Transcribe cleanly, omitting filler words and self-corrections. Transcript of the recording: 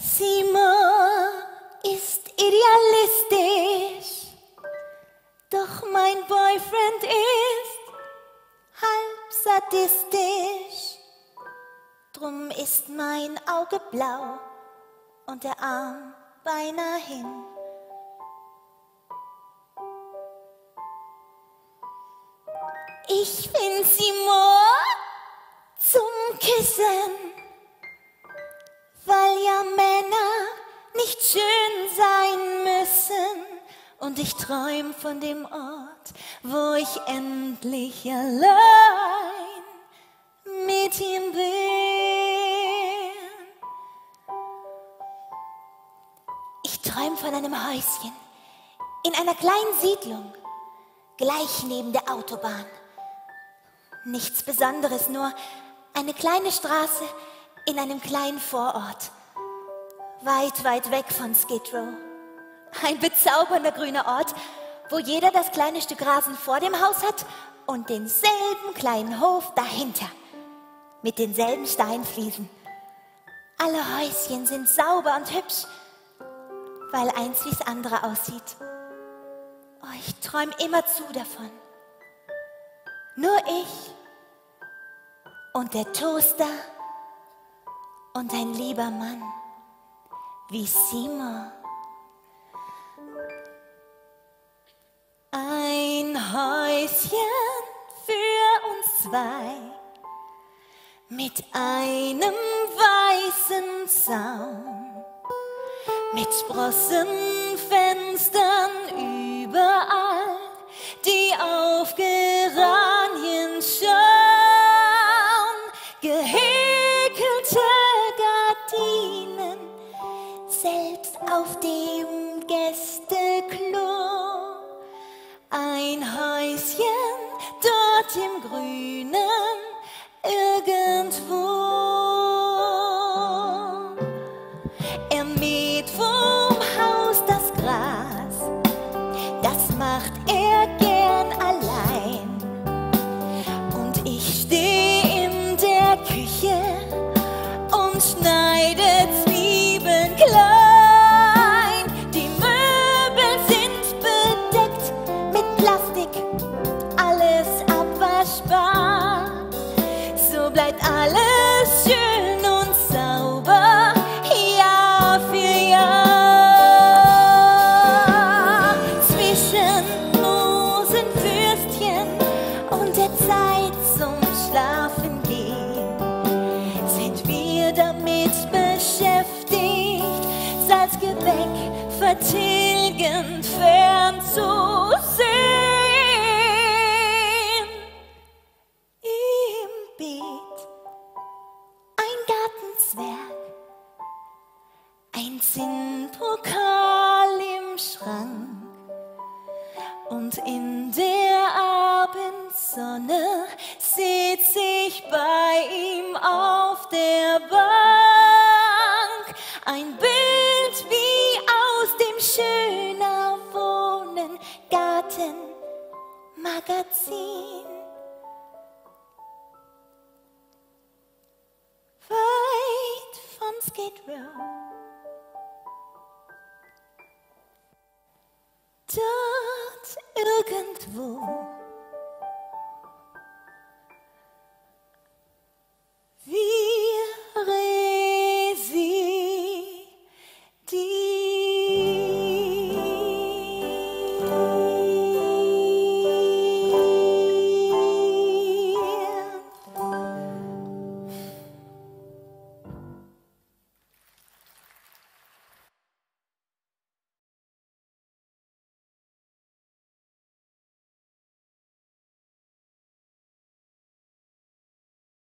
Simon ist idealistisch, doch mein Boyfriend ist halb sadistisch. Drum ist mein Auge blau und der Arm beinahe hin. Ich find Simon zum Küssen, weil ja Männer nicht schön sein müssen. Und ich träum von dem Ort, wo ich endlich allein mit ihm bin. Ich träum von einem Häuschen in einer kleinen Siedlung, gleich neben der Autobahn. Nichts Besonderes, nur eine kleine Straße in einem kleinen Vorort, weit, weit weg von Skid Row. Ein bezaubernder grüner Ort, wo jeder das kleine Stück Rasen vor dem Haus hat und denselben kleinen Hof dahinter, mit denselben Steinfliesen. Alle Häuschen sind sauber und hübsch, weil eins wie's andere aussieht. Oh, ich träum immerzu davon. Nur ich und der Toaster und ein lieber Mann wie Simon. Ein Häuschen für uns zwei mit einem weißen Zaun, mit Sprossenfenstern überall, die auf Geranien schauen, gehäkelte Gardinen, selbst auf dem Gästeklo. Ein Häuschen dort im Grünen irgendwo. Er mäht vom Haus das Gras, das macht er gern allein. Und ich steh in der Küche und schneide Zwiebeln klein. Die Möbel sind bedeckt mit Plastik, alles abwaschbar. So bleibt alles schön und sauber, Jahr für Jahr. Zwischen Mosenwürstchen und der Zeit zum Schlafen gehen sind wir damit beschäftigt, Salzgebäck vertilgend fernzusehen. Im Beet ein Gartenzwerg, ein Zinnpokal im Schrank und in der Abendsonne sitz ich bei ihm auf der Bank. Ein Bild wie aus dem Schöner Wohnen Gartenmagazin. Weit von Skid Row. Dort irgendwo